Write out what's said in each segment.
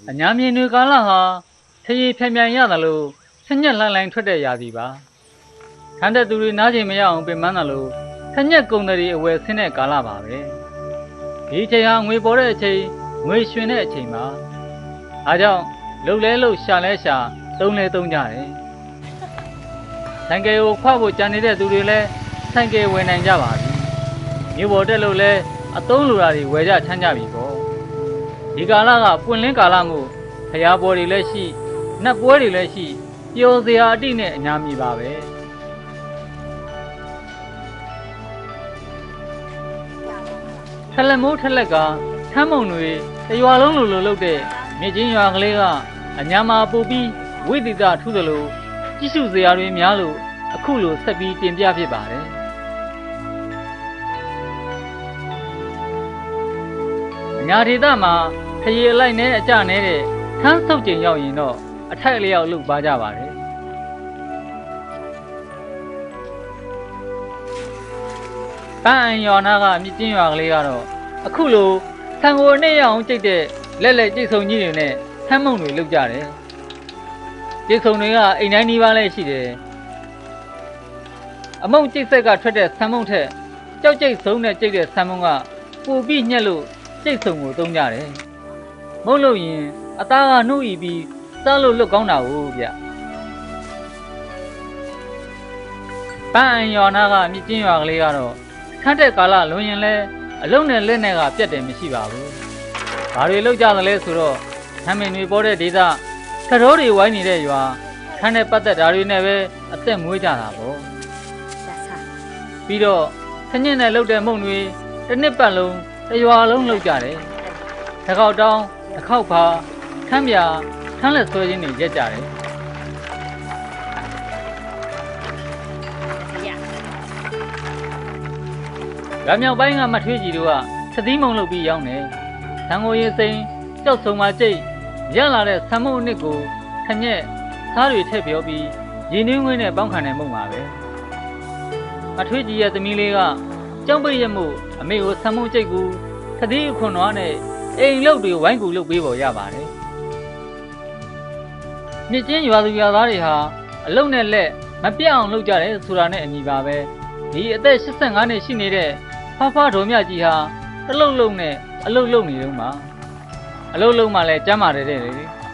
အညာမြင်တွေကာလဟာထရေဖြန်ပြန်ရတယ်လို့ဆညက်လှိုင်းလှိုင်းထွက်တဲ့ရာသီပါခန္ဓာသူတွေနားကျင်မရအောင်ပင်ပန်းတယ်လို့ဆညက်ကုံတွေအဝယ်ဆင်းတဲ့ကာလပါပဲဒီချိန်ဟာငွေပေါ်တဲ့အချိန်ငွေရွှင်တဲ့အချိန်ပါအားကြောင့်လှုပ်လဲလှုပ်ရှာလဲရှာသုံးလဲသုံးကြတယ်ဆိုင်ကယ်ကိုခွဖို့ကြံနေတဲ့သူတွေလည်းဆိုင်ကယ်ဝယ်နိုင်ကြပါပြီမြို့ပေါ်တက်လို့လဲအသုံးလိုတာတွေဝယ်ကြချမ်းကြပြီပေါ့ဒီကာလကပွင့်လင်းကာလမို့ဖျားပေါ်တွေလည်းရှိနတ်ပွဲတွေလည်းရှိပျော်စရာအတိနဲ့အများကြီးပါပဲထလက်မိုးထလက်ကထမ်းမုံတွေတရွာလုံးလိုလုပ်တဲ့မြစ်ချင်းရွာကလေးကအညာမှာပူပြီးဝိသီတထူးသလိုကြည့်ရှုစရာတွေများလို့အခုလိုဆက်ပြီးတင်ပြဖြစ်ပါတယ်အညာဒေသမှာခရီးလိုက်နဲ့အကြနေတဲ့ထမ်းဆုပ်ကျင်ရောက်ရင်တော့အထိုက်အလျောက်လုပ်ပါကြပါတယ်ပန်းအံရွာနာကမြစ်ချင်းရွာကလေးကတော့အခုလိုဆံကိုနဲ့ရအောင်ကြိတ်တဲ့လက်ကြိတ်ဆုံကြီးတွေနဲ့ထမ်းမုံတွေလုပ်ကြတယ်ကြိတ်ဆုံတွေကအိမ်တိုင်းနီးပါးလည်းရှိတယ်အမုံကြိတ်ဆက်ကထွက်တဲ့ဆံမုံထက်ကြောက်ကြိတ်ဆုံးနဲ့ကြိတ်တဲ့ဆံမုံကပူပြီးညှက်လို့ကြိတ်ဆုံကိုသုံးကြတယ်မုံလို့ရင်အသားကနှုတ်ဤပြီးစားလို့လွတ်ကောင်းတာဟုတ်ဗျပန်းအံရွာနာကမြစ်ချင်းရွာကလေးကတော့ခန့်တဲ့ကာလလွန်ရင်လဲအလုံးနဲ့လက်နဲ့ကပြတ်တယ်မရှိပါဘူးဘာတွေလောက်ကြသလဲဆိုတော့ဆမ်းမင်တွေပေါ်တဲ့ဒေသခရိုးတွေဝိုင်းနေတဲ့ရွာခန့်တဲ့ပတ်သက်ဓာတ်တွေနဲ့ပဲအသက်မွေးကြတာပေါ့ပြီးတော့ခညင်းနဲ့လှုပ်တဲ့မုံတွေတစ်နှစ်ပတ်လုံးတရွာလုံးလှုပ်ကြတယ်တစ်ခေါက်တောင်းတစ်ခေါက်ပါခမ်းပြခမ်းလက်ဆွဲခြင်းတွေရက်ကြတယ်ဗမြောက်ပိုင်းကမထွေးကြီးတို့ကသတိမုံလုပ်ပြီးရောက်နေဆံကိုရင်စိန်ကြောက်ဆုံမှကြိတ်ရလာတဲ့ဆံမုံအနစ်ကိုခညက်သားတွေထည့်ပြောပြီးရင်းနှင်းငွေနဲ့ပေါင်းခံတဲ့မုံပါပဲမထွေးကြီးရဲ့သမီးလေးကကြောက်ပိတ်ရမှုအမေကိုဆံမုံကြိတ်ကူသတိအခွန်တော်နဲ့အိမ်လုတ်တွေဝိုင်းကူလုတ်ပေးပေါ်ရပါတယ်မြစ်ချင်းရွာသူရွာသားတွေဟာအလုံနဲ့လက်မပြတ်အောင်လုပ်ကြတယ်ဆိုတာနဲ့အညီပါပဲဒီအသက်85နှစ်ရှိနေတဲ့ဖဖတော်မြကြီးဟာတလုတ်လုံးနဲ့အလုတ်လုံနေတော့မှအလုတ်လုံးမှလည်းကျမ်းပါတယ်တဲ့လေ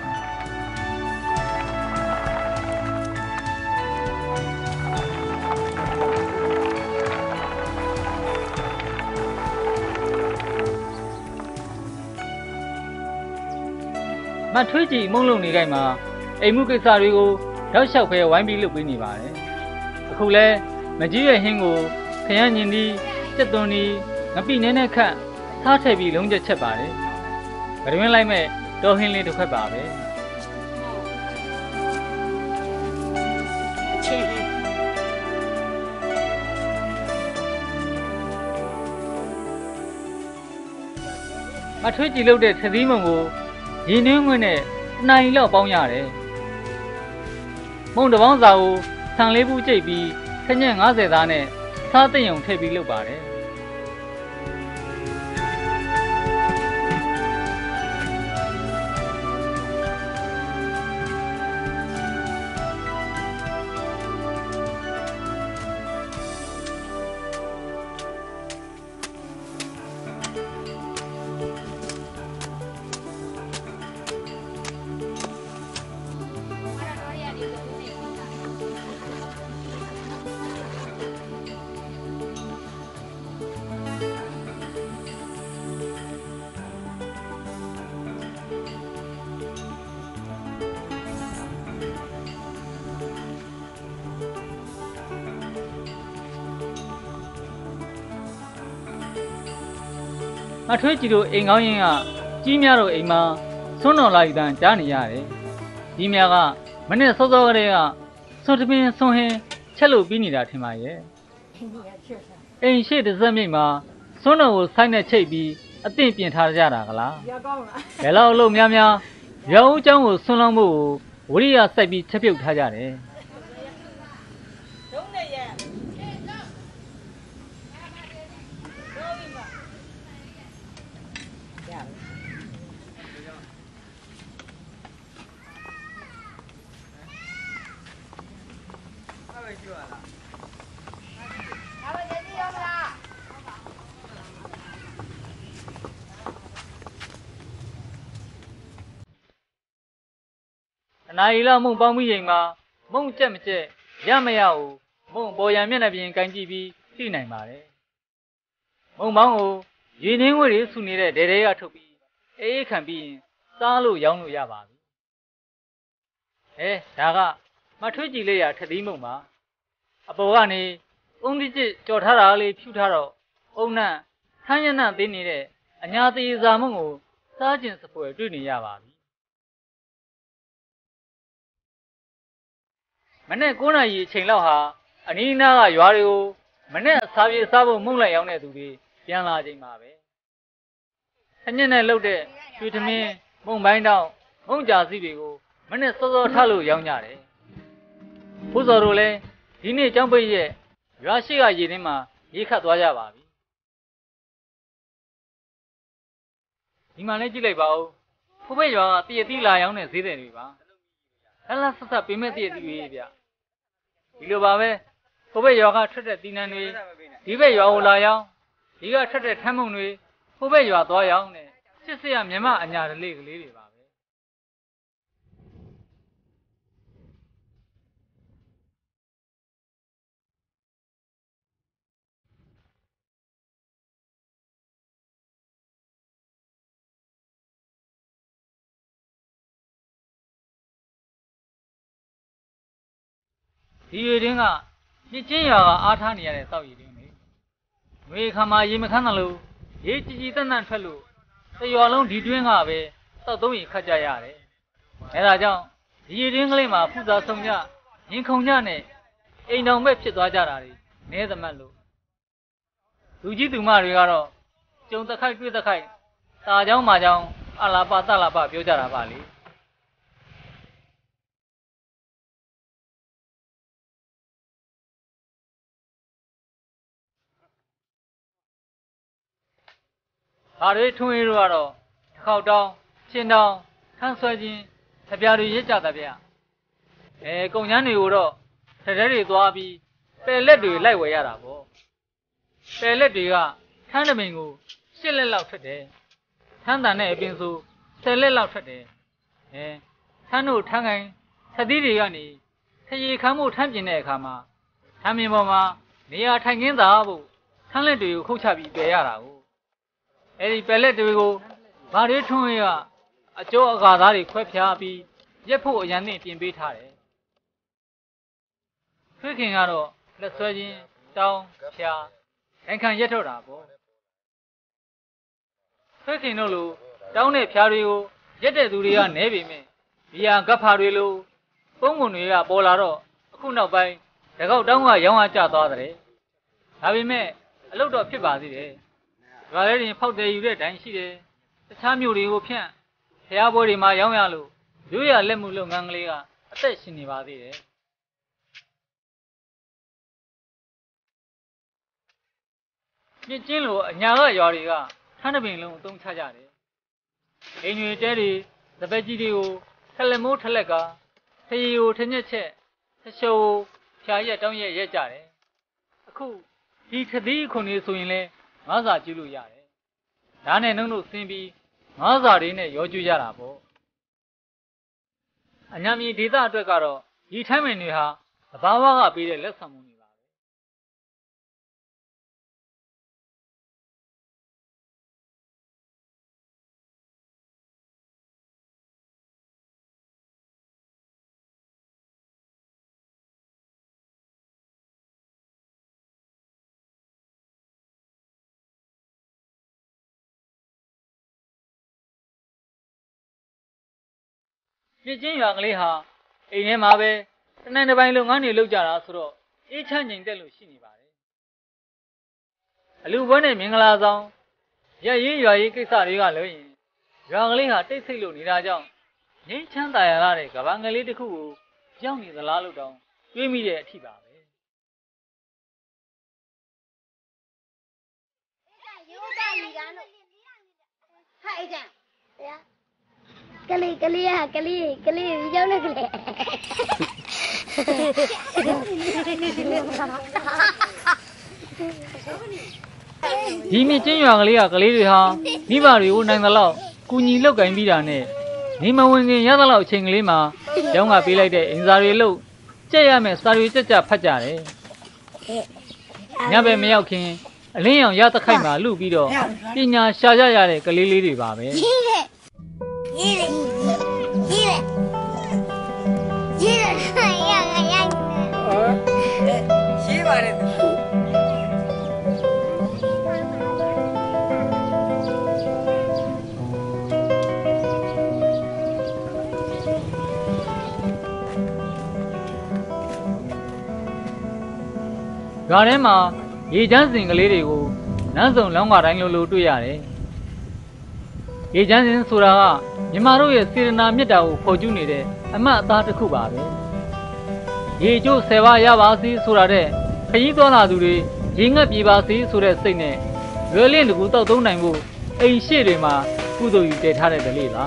မထွေးကြီးမုံလုံးနေတိုင်းမှာအိမ်မှုကိစ္စတွေကိုရောက်လျှောက်ပဲဝိုင်းပြီးလုပ်ပေးနေပါတယ်အခုလဲမကြီးရဲ့ဟင်းကိုခရမ်းညင်ဒီစက်သွန်ဒီငပိနဲနဲ့ခန့်ထားထည့်ပြီးလုံးချက်ချက်ပါတယ်ဗရင်းလိုက်မဲ့တော်ဟင်းလေးတစ်ခွက်ပါပဲမထွေးကြည့်လို့တဲ့သတိမုံကိုရင်းနှင်းငွေနဲ့နိုင်လောက်ပေါင်းရတယ်မုံတစ်ပေါင်းစာကိုဆံလေးပူးကြိတ်ပြီးခညက်90သားနဲ့စားသိမ်ုံထည့်ပြီးလုပ်ပါတယ်မထွေးကြည့်တို့အိမ်ကောင်းရင်ကကြီးများတို့အိမ်မှာဆွန်းတော်လာယူတန်းကြားနေရတယ်ကြီးများကမနေ့စောစောကတည်းကဆွန်းတပင်းဆွန်းဟင်းချက်လို့ပြီးနေတာထင်ပါရဲ့အိမ်ရှိတစ်စက်မြိတ်မှာဆွန်းတော်ကိုဆိုင်းနဲ့ချိတ်ပြီးအသင့်ပြင်ထားကြတာကလားဘယ်လောက်အလို့များရောင်ဦးเจ้าကိုဆွန်းလောင်းဖို့ဝရိယစိုက်ပြီးချက်ပြုတ်ထားကြတယ်နာရီလောက်မုံပေါင်းပြီးချိန်မှာမုံကြက်မကြက်ရမရဘူးမုံပေါ်ရံမျက်နှာပြင်ကန်ကြည့်ပြီးသိနိုင်ပါတယ်မုံပေါင်းကိုရေနှင်းငွေတွေဆူနေတဲ့ဒဲဒဲကထုတ်ပြီးအေးခံပြီးရင်စားလို့ရောင်းလို့ရပါပြီဒါကမထွေးကြည့်လေးရထသီးမုံပါအပေါ်ကနေအုံးတိကျကြော်ထားတာလေးဖြူထားတော့အုံနဲ့ထမ်းရနံ့သေးနေတဲ့အညာသေးစာမုံကိုစားကျင်စပွဲတွေ့နေရပါပြီမနေ့9နာရီအချိန်လောက်ဟာအနီးနားကရွာတွေကိုမနေ့အစားပြေးစားဖို့မှုန့်လိုက်ရောက်တဲ့သူတွေပြန်လာချိန်ပါပဲ။အညစ်နဲ့လှုပ်တဲ့ရွှေသမင်းမုံပိုင်းတောင်မုံကြာစီတွေကိုမနေ့စောစောထားလို့ရောင်းကြတယ်။ဘုဇော်တို့လည်းဒီနေ့ကျောင်းပိတ်ရဲ့ရွာရှိကရေထဲမှာရေခတ်သွားကြပါပြီ။ဒီမှာလည်းကြည့်လိုက်ပါဦး။ဖိုးဘက်ရွာကတည့်ရတိလာရောင်းတဲ့ဈေးတယ်တွေပါ။ဟလာဆက်ဆက်ပေးမဲ့တည့်ရတိတွေဗျ။ဒီလိုပါပဲဖိုးဘက်ရွာကထွက်တဲ့တီနန်းတွေဒီဘက်ရွာကိုလာရောင်းဒီကထွက်တဲ့ထမ်းမုံတွေဖိုးဘက်ရွာသွားရောင်းနဲ့စစ်စစ်ရမြမအညာတလေးကလေးတွေပါပဲဒီရေတင်းကမြစ်ချင်းရွာကအားထားနေရတဲ့တောက်ရည်တင်းလေငွေခါမှာရေမခမ်းတယ်လို့ရေကြည်ကြည်တန့်တန့်ထွက်လို့တရွာလုံးဒီတွင်းကပဲတောက်သုံးရေခတ်ကြရတယ်အဲဒါကြောင့်ဒီရေတင်းကလေးမှာဖူးစာဆုံကြရင်ခုန်ကြနဲ့အိမ်တော်မဲ့ဖြစ်သွားကြတာတွေနဲသမတ်လို့လူကြီးသူမတွေကတော့ကြုံတခိုက်တွေ့တခိုက်ตาเจ้าမာเจ้าအလာပတလာပပြောကြတာပါလေဒါတွေထွန်းရီတို့ကတော့တစ်ခေါက်တောင်းချင်းတောင်းထန်းဆွဲခြင်းထပြားတွေရစ်ကြတဲ့ဗျကုံချမ်းတွေကိုတော့ထထဲတွေသွားပြီးပယ်လက်တွေလိုက်ဝယ်ရတာပေါ့ပယ်လက်တွေကထန်းတမင်ကို8လက်လောက်ထွက်တယ်ထန်းတန်တဲ့အပြင်ဆို10လက်လောက်ထွက်တယ်ထန်းတို့ထန်းကိုင်းသတိတွေကနေခရီခမ်းမှုထန်းပြင်တဲ့အခါမှာထန်းမြင်ပေါ်မှာနေရာထိုင်ခင်းသာဖို့ထန်းလက်တွေကိုခုတ်ချပြီးပယ်ရတာကိုအဲ့ဒီပယ်လက်တွေကိုဗားလေးထွန်းရအကျိုးအကာသားတွေခွဲဖြားပြီးရက်ဖို့အရန်နဲ့ပြင်ပေးထားတယ်ထွေးခင်ကတော့လက်ဆွဲခြင်းတောင်းဖြာခိုင်ခံရက်ထုတ်တာပေါ့ထွေးခင်တို့လိုတောင်းတဲ့ဖြာတွေကိုရက်တဲ့သူတွေကနဲပေမဲ့ဘီယာကပ်ဖာတွေလိုပုံးပုံတွေကပေါ်လာတော့အခုနောက်ပိုင်းတကောက်တောင်းကရောင်းအားကျသွားတယ်ဒါပေမဲ့အလုပ်တော့ဖြစ်ပါသေးတယ်ရွာထဲတွင်ဖောက်တယ်ယူတဲ့တိုင်ရှိတယ်တခြားမြို့တွေကိုဖြန့်ဖျားပွဲတွေမှာရောင်းရလို့ရိုးရလက်မှုလုပ်ငန်းကလေးကအသက်ရှင်နေပါသေးတယ်မြစ်ကျင်းလိုအညာကရွာတွေကထန်းတပင်လုံးအသုံးချကြတယ်အိမ်တွေတဲတွေစပက်ကြီးတွေကိုထလက်မိုးထလက်ကခရီကိုထညက်ချက်ထရှုံဖြာရက်တောင်းရက်ကြတယ်အခုဒီခသီးခွန်လေးဆိုရင်လဲငါးစာကျူးလို့ရတယ်ဒါနဲ့နှုံတို့ဆင်းပြီးငါးစာတွေနဲ့ရောကျွေးကြတာပေါ့အညာမြေဒေသအတွက်ကတော့ဒီထမ်းမင်တွေဟာသဘာဝကပေးတဲ့လက်ဆောင်မှုတွေပါပဲမြစ်ချင်းရွာကလေးဟာအိမ်ထဲမှာပဲတနေ့တစ်ပိုင်းလုပ်ငန်းတွေလုပ်ကြတာဆိုတော့အေးချမ်းငြိမ်သက်လို့ရှိနေပါတယ်အလူပွဲနဲ့မင်္ဂလာဆောင်ရက်ရေးရွာရေးကိစ္စတွေကလည်းရင်ရွာကလေးဟာတိတ်ဆိတ်လို့နေတာကြောင့်ငြိမ်းချမ်းသာရတဲ့ကဘာငယ်လေးတစ်ခုကိုကြောက်နေသလားလို့တောင်တွေးမိတဲ့အထိပါပဲ Hai Jan. Ya. Kali kali ya, kali kali jauh nak kali. ဒီမြင့်ကျင်းရွာကလေးကကလေးတွေဟာမိဘတွေကိုနိုင်သလောက်ကူညီလောက်ကင်ပြီးတာနဲ့နေမဝင်ခင်ရသလောက်အချိန်ကလေးမှာကျောင်းကပေးလိုက်တဲ့အင်စာတွေလို့ကြက်ရမယ်စာတွေကြက်ဖတ်ကြတယ်ညဘက်မရောက်ခင်အလင်းရောင်ရသခိုက်မှာလူပြီးတော့ပညာရှာကြရတဲ့ကလေးလေးတွေပါပဲရှိပါတယ်ရွာထဲမှာရေချမ်းစင်ကလေးတွေကိုနန်းစုံလောင်းကတိုင်းလိုတွေ့ရတယ်ရေချမ်းစင်ဆိုတာကမြန်မာတို့ရဲ့စေတနာမေတ္တာကိုဖော်ကျူးနေတဲ့အမှတ်အသားတစ်ခုပါပဲရေကျိုး10ပါးရပါစေဆိုတာတဲ့ခရီးသွားလာသူတွေရေငတ်ပြေပါစေဆိုတဲ့စိတ်နဲ့ရွယ်လင့်တကူတောက်သုံးနိုင်ဖို့အိမ်ရှိတွေမှာကုသိုလ်ယူတည်ထားတဲ့ဓလေ့ပါ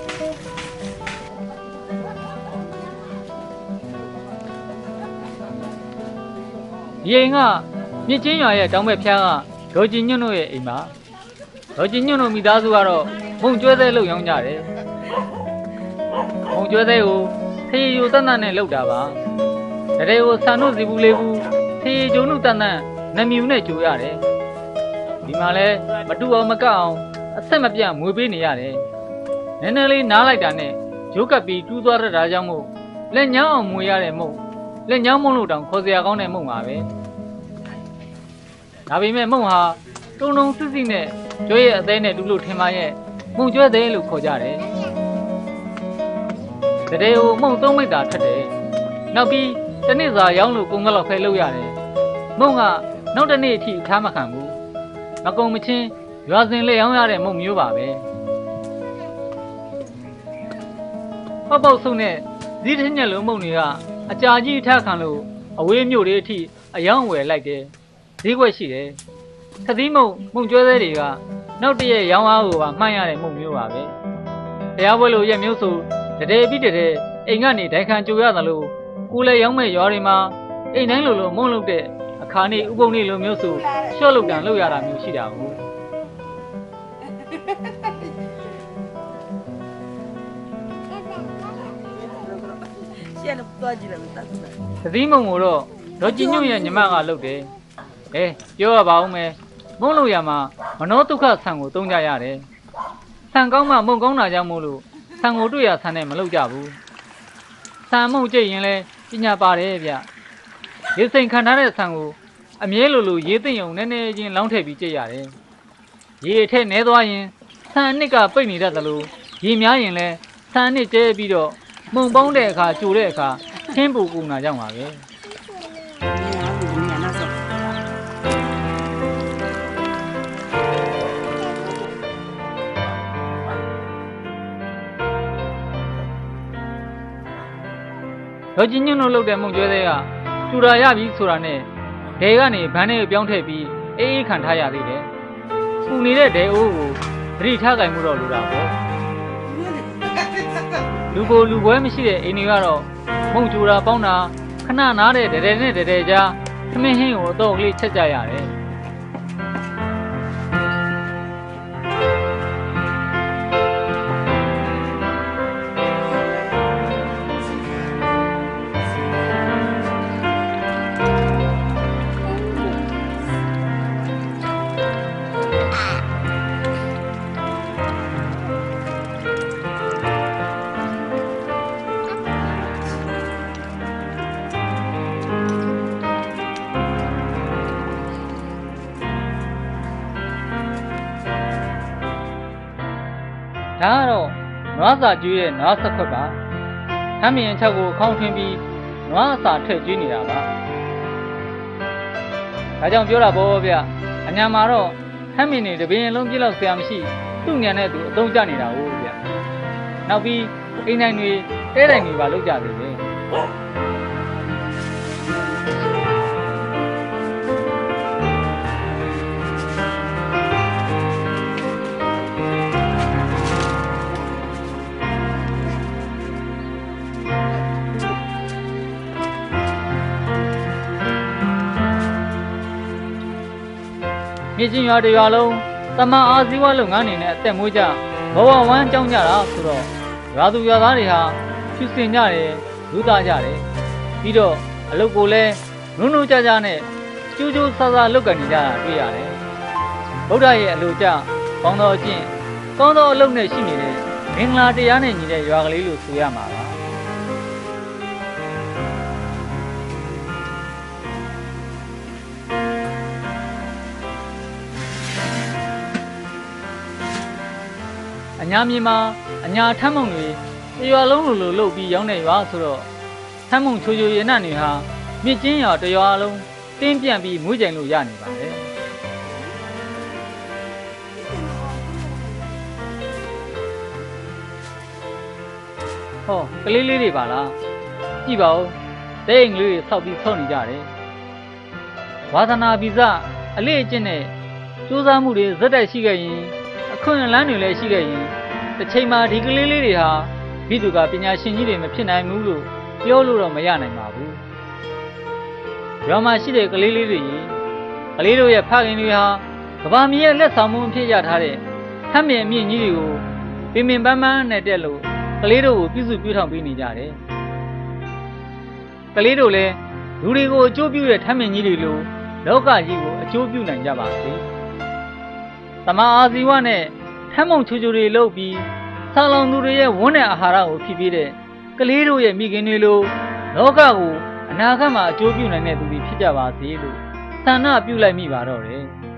ဒီအိမ်ကမြစ်ချင်းရွာရဲ့တောင်ဘက်ဖျားကဒေါ်ကျင်ညွန့်တို့ရဲ့အိမ်ပါဒေါ်ကျင်ညွန့်တို့မိသားစုကတော့မုံကျွဲသေးလို့ရောင်းကြတယ်မုံကျွဲသေးကိုထေရီယိုတန်တန်နဲ့လောက်တာပါတရေကိုဆန်တို့စီဘူးလေးဘူးထေရီကျုံတို့တန်တန်နမြူနဲ့ကြိုရတယ်ဒီမှာလဲမတူအောင်မကအောင်အဆက်မပြတ်မွေပေးနေရတယ်နည်းနည်းလေးနားလိုက်တာနဲ့ဂျိုးကပ်ပြီးတူးသွားရတာကြောင့်မို့လက်ညောင်းအောင်မွေရတဲ့မုံလက်ညောင်းမုံလို့တောင်ခေါ်စရာကောင်းတဲ့မုံပါပဲဒါပေမဲ့မုံဟာတုံတုံစစ်စစ်နဲ့ကျွဲရဲ့အသေးနဲ့တူလို့ထင်ပါရဲ့မုံကျွဲသေးလို့ခေါ်ကြတယ်တရေကိုမုံသုံးမိတ်တာထက်တယ်နောက်ပြီးတနစ်စာရောင်းလို့ကုံကလောက်ဖဲလုပ်ရတယ်မုံကနောက်တစ်နေ့အထိထားမခံဘူးမကုံမချင်းရွာစဉ်လက်ရောင်းရတဲ့မုံမျိုးပါပဲပေါက်ပေါက်ဆုံနဲ့ဇီးထင်းညက်လုံးမုံတွေကအကြာကြီးထခံလို့အဝေးမြို့တွေအထိအယောင်းဝယ်လိုက်တယ်ဈေးကွက်ရှိတယ်ခသီးမုံကျွဲသေးတွေကနောက်တည့်ရဲ့ရောင်းအားကိုပါမှန်းရတဲ့မုံမျိုးပါပဲတရားပွဲလို့ရက်မျိုးဆိုတရေပြီးတရေအိမ်ကနေဒိုင်ခံကြိုရတယ်လို့ကိုလည်းရောင်းမဲ့ရွာတွေမှာအိမ်တိုင်းလိုမုံလုပ်တဲ့အခါနေဥပုံနေလိုမျိုးဆိုရှော့လုပ်တန်လုပ်ရတာမျိုးရှိတာကိုရှက်လို့တွားကြည့်တယ်တတ်တယ်သတိမုံကိုတော့ဒေါ်ကြည်ညွန့်ရဲ့ညီမကလုပ်တယ်ပြောရပါဦးမယ်မုံလို့ရမှာမနောဒုက္ခဆံကိုတုံးကြရတယ်ဆံကောင်းမှမုံကောင်းတာကြောင့်မို့လို့ဆံကိုတွေ့ရဆံနဲ့မလုပ်ကြဘူးဆံမုံကြိတ်ရင်လဲပညာပါတယ်ဗျရေစိန်ခံထားတဲ့ဆံကိုအမြဲလိုရေးသိမ့်ုံနည်းနည်းချင်းလောင်းထည့်ပြီးကြိတ်ရတယ်ရေအထက်နဲသွားရင်ဆံအနှစ်ကပိတ်နေတတ်တယ်လို့ရေများရင်လဲဆံအနှစ်ကျဲပြီးတော့မုံပေါင်းတဲ့အခါကြိုတဲ့အခါချင်းပူကူနာကြောင့်ပါပဲဒေါ်ကျင်ညွန့်တို့လုပ်တဲ့မုံကျွဲသေးကကျူတာရပြီဆိုတာနဲ့ဒဲကနေဘန်းထဲကိုပြောင်းထည့်ပြီးအေးအေးခံထားရသေးတယ်။ပူနေတဲ့ဒဲအိုးကိုသတိထားကြိုင်မှုတော့လိုတာပေါ့။လူကိုလူပွဲမရှိတဲ့အိမ်တွေကတော့မုံကျူတာပေါင်းတာခဏနားတဲ့ဒဲနဲ့ဒဲကြားသမင်းဟင်းကိုအတော့ကလေးချက်ကြရတယ်။ဒါကတော့နွားစာကျွေးရဲ့နွားဆက်ခွက်ပါ။ထမ်းမြင်ချက်ကိုခေါင်းထွင်းပြီးနွားအစာထည့်ကျွေးနေတာပါ။ဒါကြောင့်ပြောတာပေါ့ဗျ။အညာမှာတော့ထမ်းမြင်နေတပင်းလုံးပြည့်လောက်ဆရာမရှိသူ့ညံနဲ့သူအသုံးကျနေတာဟုတ်ဗျ။နောက်ပြီးအိမ်တိုင်းတွေတဲတိုင်းတွေပါလောက်ကြသေးတယ်။မြစ်ချင်းရွာတရွာလုံးတမန်အာဇီဝလုပ်ငန်းတွေနဲ့အသက်မွေးကြဘဝဝမ်းကြောင်းကြတာဆိုတော့ရွာသူရွာသားတွေဟာဖြူစင်ကြတယ်လူသားကြတယ်ပြီးတော့အလုပ်ကိုလည်းနုံနုံကြကြနဲ့ကျိုးကျိုးဆာဆာလုပ်ကန်နေကြတာတွေ့ရတယ်ဗုဒ္ဓရဲ့အလိုကြကောင်းသောအကျင့်ကောင်းသောအလုပ်နဲ့ရှိနေတဲ့မင်္ဂလာတရားနဲ့ညီတဲ့ရွာကလေးလို့ဆိုရမှာပါအညာမြေမှာအညာထမ်းမုံတွေတရွာလုံးလိုလုပ်ပြီးရောင်းနေရွာဆိုတော့ထမ်းမုံချိုချိုရနံ့တွေဟာမြစ်ချင်းရွာတရွာလုံးတင်းပြန့်ပြီးမွေးကြိမ်လို့ရနေပါတယ်ဟောကလေးလေးတွေပါလားကြည့်ပါဦးတဲ့အိမ်ကလေးတွေဆောက်ပြီးဆောက်နေကြတယ်ဝါသနာဗီဇအလေးအကျင့်နဲ့စူးစမ်းမှုတွေဇက်တိုက်ရှိခဲ့ရင်အခွင့်အလမ်းတွေလည်းရှိခဲ့ရင်တစ်ချိန်မှာဒီကလေးလေးတွေဟာမိသူကပညာရှင်ကြီးတွေမဖြစ်နိုင်ဘူးလို့ပြောလို့တော့မရနိုင်ပါဘူးရွာမှာရှိတဲ့ကလေးလေးတွေကလေးတို့ရဲ့ဖခင်တွေဟာကဘာမီရဲ့လက်ဆောင်မှုအဖြစ်ရထားတဲ့ထမ်းမြင်အမြင့်ကြီးတွေကိုပင်ပန်းပန်းနဲ့တက်လို့ကလေးတို့ကိုပြုစုပြုထောင်ပေးနေကြတယ်ကလေးတို့လည်းလူတွေကိုအကျိုးပြုတဲ့ထမ်းမြင်ကြီးတွေလိုလောကကြီးကိုအကျိုးပြုနိုင်ကြပါစေတမန်အာဇီဝနဲ့ထမ်းမုံချိုချိုတွေလုပ်ပြီးဆာလောင်သူတွေရဲ့ဝန်းတဲ့အာဟာရကိုဖြည့်ပေးတဲ့ကလေးတို့ရဲ့မိခင်တွေလိုလောကကိုအနာဂတ်မှာအကျိုးပြုနိုင်တဲ့သူတွေဖြစ်ကြပါစေလို့ဆန္ဒပြုလိုက်မိပါတော့တယ်